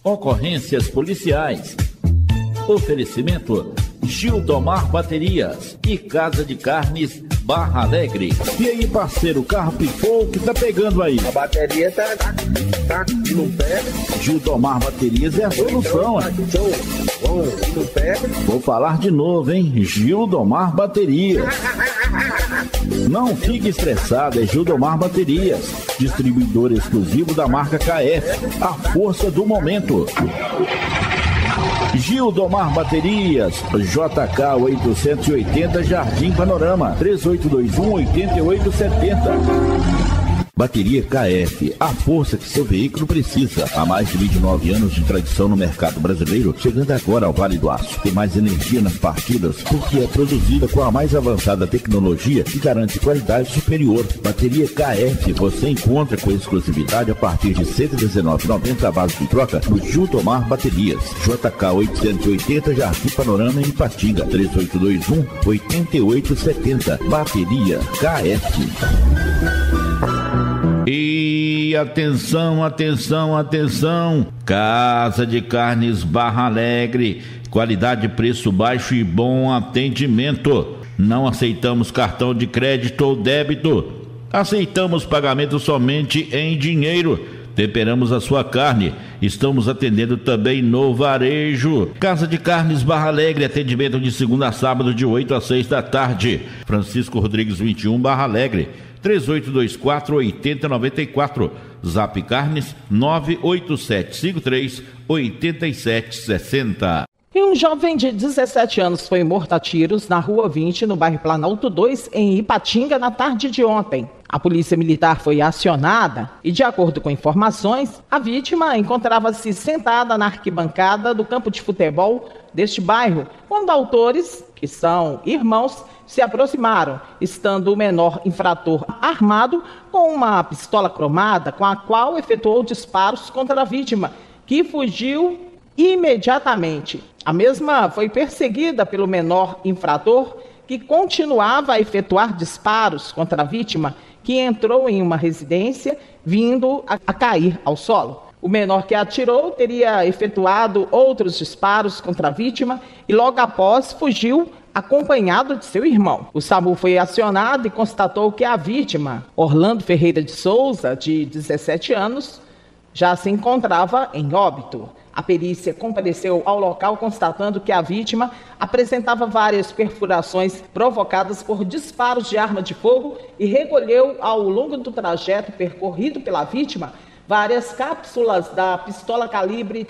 Ocorrências policiais. Oferecimento Gildomar Baterias e Casa de Carnes Barra Alegre. E aí, parceiro, o carro pifou, o que tá pegando aí? A bateria tá não pega. Gildomar Baterias é a solução. Não pega. Vou falar de novo, hein? Gildomar Baterias. Não fique estressado, é Gildomar Baterias, distribuidor exclusivo da marca KF, a força do momento. Gildomar Baterias, JK 880 Jardim Panorama, 3821-8870. Bateria KF, a força que seu veículo precisa. Há mais de 29 anos de tradição no mercado brasileiro, chegando agora ao Vale do Aço. Tem mais energia nas partidas porque é produzida com a mais avançada tecnologia que garante qualidade superior. Bateria KF você encontra com exclusividade a partir de R$ 119,90 a base de troca no Gildomar Baterias. JK 880 Jardim Panorama em Ipatinga, 3821-8870. Bateria KF. E atenção, atenção, atenção! Casa de Carnes Barra Alegre, qualidade, preço baixo e bom atendimento. Não aceitamos cartão de crédito ou débito. Aceitamos pagamento somente em dinheiro. Temperamos a sua carne. Estamos atendendo também no varejo. Casa de Carnes Barra Alegre, atendimento de segunda a sábado de 8 às 6 da tarde. Francisco Rodrigues 21, Barra Alegre. 3824-8094. Zap Carnes 98753-8760. E um jovem de 17 anos foi morto a tiros na Rua 20, no bairro Planalto 2, em Ipatinga, na tarde de ontem. A polícia militar foi acionada e, de acordo com informações, a vítima encontrava-se sentada na arquibancada do campo de futebol deste bairro, quando autores, que são irmãos, se aproximaram, estando o menor infrator armado com uma pistola cromada, com a qual efetuou disparos contra a vítima, que fugiu imediatamente. A mesma foi perseguida pelo menor infrator, que continuava a efetuar disparos contra a vítima, que entrou em uma residência, vindo a cair ao solo. O menor que atirou teria efetuado outros disparos contra a vítima e logo após fugiu, acompanhado de seu irmão. O SAMU foi acionado e constatou que a vítima, Orlando Ferreira de Souza, de 17 anos, já se encontrava em óbito. A perícia compareceu ao local constatando que a vítima apresentava várias perfurações provocadas por disparos de arma de fogo e recolheu ao longo do trajeto percorrido pela vítima várias cápsulas da pistola calibre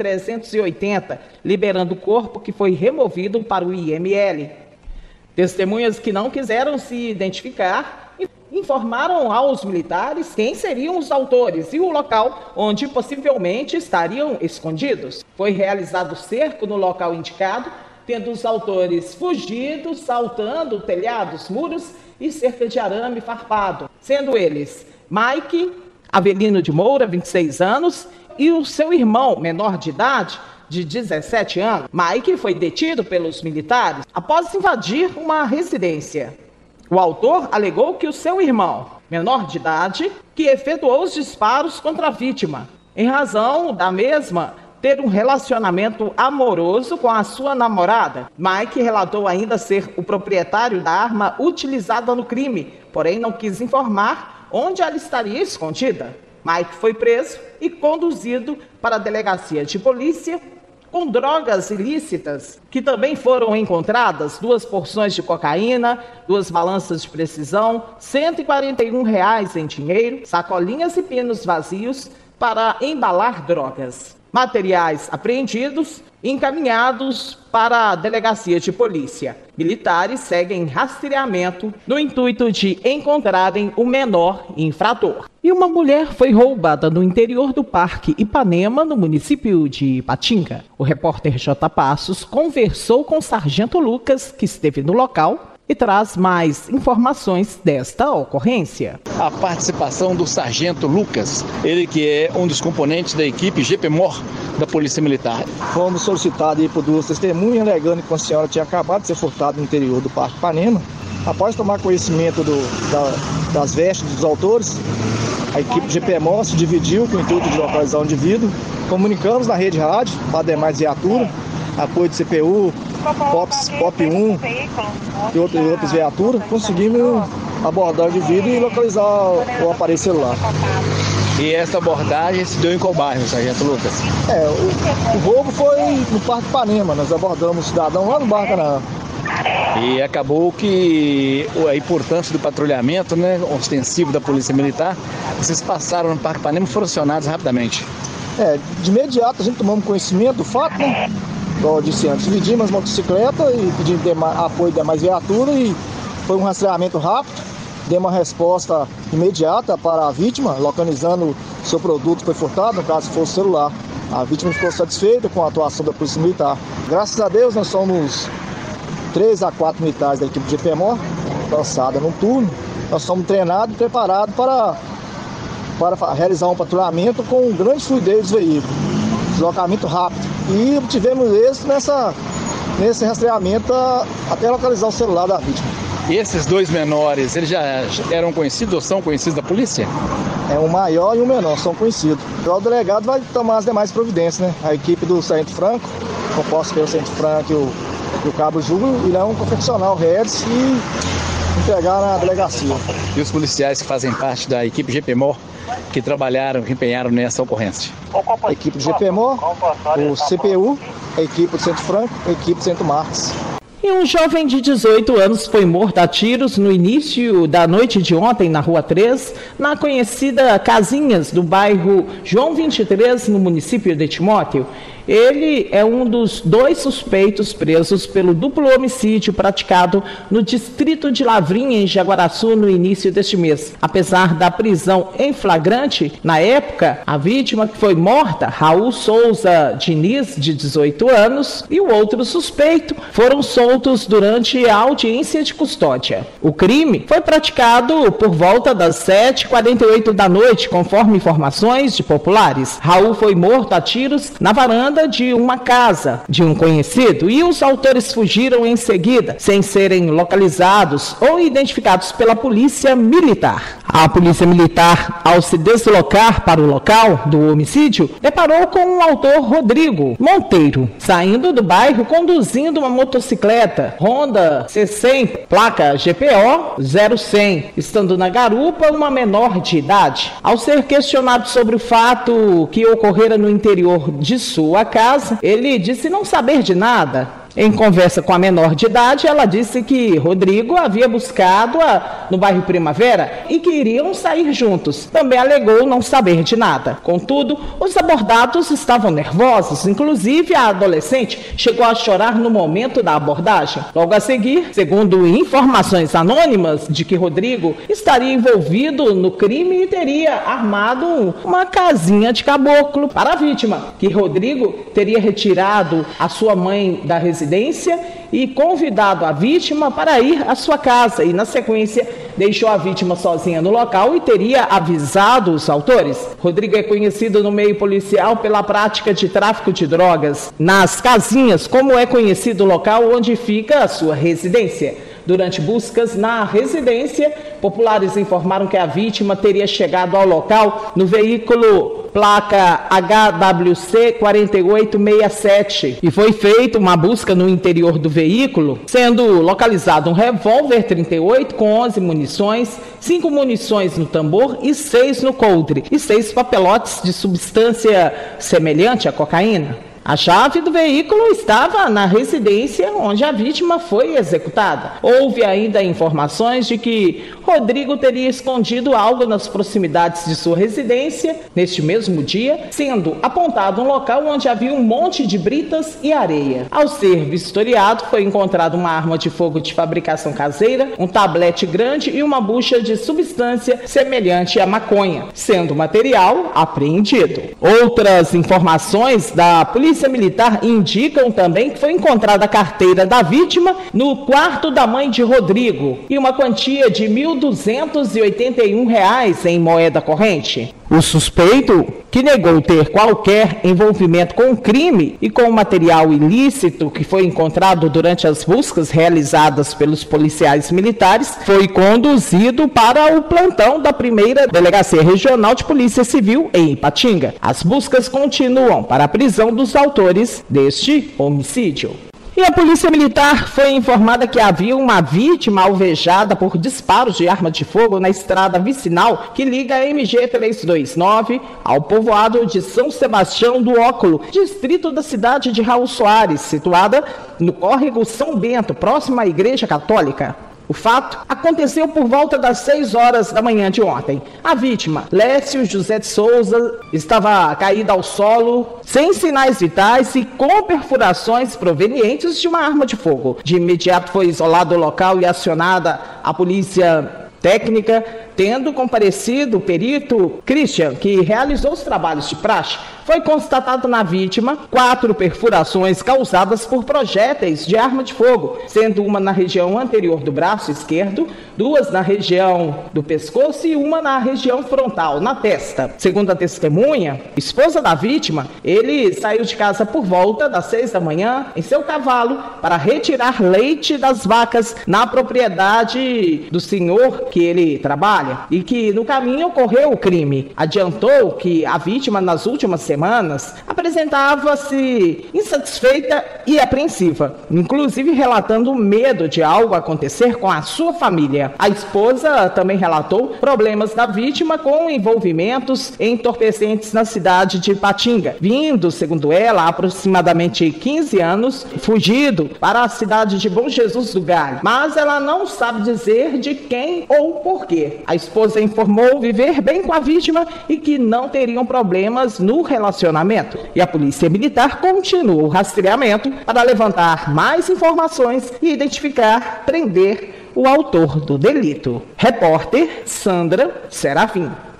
380, liberando o corpo que foi removido para o IML. Testemunhas que não quiseram se identificar informaram aos militares quem seriam os autores e o local onde possivelmente estariam escondidos. Foi realizado cerco no local indicado, tendo os autores fugido, saltando telhados, muros e cerca de arame farpado, sendo eles Mike Avelino de Moura, 26 anos, e o seu irmão menor de idade, de 17 anos. Mike foi detido pelos militares após invadir uma residência. O autor alegou que o seu irmão, menor de idade, que efetuou os disparos contra a vítima, em razão da mesma ter um relacionamento amoroso com a sua namorada. Mike relatou ainda ser o proprietário da arma utilizada no crime, porém não quis informar onde ela estaria escondida. Mike foi preso e conduzido para a delegacia de polícia com drogas ilícitas, que também foram encontradas 2 porções de cocaína, 2 balanças de precisão, R$ 141 em dinheiro, sacolinhas e pinos vazios para embalar drogas. Materiais apreendidos, encaminhados para a delegacia de polícia. Militares seguem rastreamento no intuito de encontrarem o menor infrator. E uma mulher foi roubada no interior do Parque Ipanema, no município de Ipatinga. O repórter J. Passos conversou com o sargento Lucas, que esteve no local, e traz mais informações desta ocorrência. A participação do sargento Lucas, ele que é um dos componentes da equipe GPMOR da Polícia Militar. Fomos solicitados por 2 testemunhas, alegando que a senhora tinha acabado de ser furtada no interior do Parque Ipanema. Após tomar conhecimento das vestes dos autores, a equipe GPMOR se dividiu com o intuito de localizar o indivíduo. Comunicamos na rede rádio para demais viaturas, apoio de CPU, POP 1 e outras viaturas. Conseguimos abordar o indivíduo e localizar o aparelho celular. E essa abordagem se deu em qual bairro, Sargento Lucas? O roubo foi no Parque Ipanema. Nós abordamos o cidadão lá no Barra Canaã. E acabou que a importância do patrulhamento, né, ostensivo da Polícia Militar, vocês passaram no Parque Ipanema e foram acionados rapidamente. De imediato a gente tomamos conhecimento do fato, né? Igual eu disse antes, dividimos as motocicletas e pedimos apoio de mais viatura e foi um rastreamento rápido. Demos uma resposta imediata para a vítima, localizando o seu produto que foi furtado, no caso foi o celular. A vítima ficou satisfeita com a atuação da Polícia Militar. Graças a Deus nós somos 3 a 4 militares da equipe de GPMOR, lançada num turno. Nós somos treinados e preparados para realizar um patrulhamento com grande fluidez dos veículos, deslocamento rápido. E tivemos êxito nesse rastreamento até localizar o celular da vítima. E esses dois menores, eles já eram conhecidos ou são conhecidos da polícia? Um maior e um menor, são conhecidos. O delegado vai tomar as demais providências, né? A equipe do Sargento Franco, composta pelo Sargento Franco e o Cabo Júlio, irão confeccionar o REDS e entregar na delegacia. E os policiais que fazem parte da equipe GPMOR, que empenharam nessa ocorrência? A equipe do GPMOR, o CPU, a equipe do Centro Franco, a equipe do Centro Marques. E um jovem de 18 anos foi morto a tiros no início da noite de ontem na Rua 3, na conhecida Casinhas, do bairro João 23, no município de Timóteo. Ele é um dos 2 suspeitos presos pelo duplo homicídio praticado no distrito de Lavrinha, em Jaguaraçu, no início deste mês. Apesar da prisão em flagrante, na época, a vítima que foi morta, Raul Souza Diniz, de 18 anos, e o outro suspeito foram soltos durante a audiência de custódia. O crime foi praticado por volta das 7h48 da noite, conforme informações de populares. Raul foi morto a tiros na varanda de uma casa de um conhecido e os autores fugiram em seguida, sem serem localizados ou identificados pela Polícia Militar. A Polícia Militar, ao se deslocar para o local do homicídio, deparou com o autor Rodrigo Monteiro, saindo do bairro conduzindo uma motocicleta Honda C100, placa GPO 0100, estando na garupa uma menor de idade. Ao ser questionado sobre o fato que ocorrera no interior de sua casa, ele disse não saber de nada. Em conversa com a menor de idade, ela disse que Rodrigo havia buscado-a no bairro Primavera e que iriam sair juntos. Também alegou não saber de nada. Contudo, os abordados estavam nervosos, inclusive a adolescente chegou a chorar no momento da abordagem. Logo a seguir, segundo informações anônimas de que Rodrigo estaria envolvido no crime e teria armado uma casinha de caboclo para a vítima, que Rodrigo teria retirado a sua mãe da residência e convidado a vítima para ir à sua casa e, na sequência, deixou a vítima sozinha no local e teria avisado os autores. Rodrigo é conhecido no meio policial pela prática de tráfico de drogas nas casinhas, como é conhecido o local onde fica a sua residência. Durante buscas na residência, populares informaram que a vítima teria chegado ao local no veículo placa HWC 4867 e foi feita uma busca no interior do veículo, sendo localizado um revólver 38 com 11 munições, 5 munições no tambor e 6 no coldre e 6 papelotes de substância semelhante à cocaína. A chave do veículo estava na residência onde a vítima foi executada. Houve ainda informações de que Rodrigo teria escondido algo nas proximidades de sua residência neste mesmo dia, sendo apontado um local onde havia um monte de britas e areia. Ao ser vistoriado, foi encontrada uma arma de fogo de fabricação caseira, um tablete grande e uma bucha de substância semelhante à maconha, sendo o material apreendido. Outras informações da Polícia Militar indicam também que foi encontrada a carteira da vítima no quarto da mãe de Rodrigo e uma quantia de R$ 1.281 em moeda corrente. O suspeito, que negou ter qualquer envolvimento com o crime e com o material ilícito que foi encontrado durante as buscas realizadas pelos policiais militares, foi conduzido para o plantão da 1ª Delegacia Regional de Polícia Civil em Ipatinga. As buscas continuam para a prisão dos autores deste homicídio. E a Polícia Militar foi informada que havia uma vítima alvejada por disparos de arma de fogo na estrada vicinal que liga a MG 329 ao povoado de São Sebastião do Óculo, distrito da cidade de Raul Soares, situada no córrego São Bento, próximo à Igreja Católica. O fato aconteceu por volta das 6 horas da manhã de ontem. A vítima, Lécio José de Souza, estava caída ao solo, sem sinais vitais e com perfurações provenientes de uma arma de fogo. De imediato foi isolado o local e acionada a polícia técnica, tendo comparecido o perito Christian, que realizou os trabalhos de praxe. Foi constatado na vítima 4 perfurações causadas por projéteis de arma de fogo, sendo uma na região anterior do braço esquerdo, 2 na região do pescoço e uma na região frontal, na testa. Segundo a testemunha, esposa da vítima, ele saiu de casa por volta das 6 da manhã em seu cavalo para retirar leite das vacas na propriedade do senhor que ele trabalha e que no caminho ocorreu o crime. Adiantou que a vítima nas últimas semanas apresentava-se insatisfeita e apreensiva, inclusive relatando medo de algo acontecer com a sua família. A esposa também relatou problemas da vítima com envolvimentos entorpecentes na cidade de Ipatinga, vindo, segundo ela, há aproximadamente 15 anos, fugido para a cidade de Bom Jesus do Galho, mas ela não sabe dizer de quem ou por quê. A esposa informou viver bem com a vítima e que não teriam problemas no relacionamento. E a Polícia Militar continua o rastreamento para levantar mais informações e identificar, prender o autor do delito. Repórter Sandra Serafim.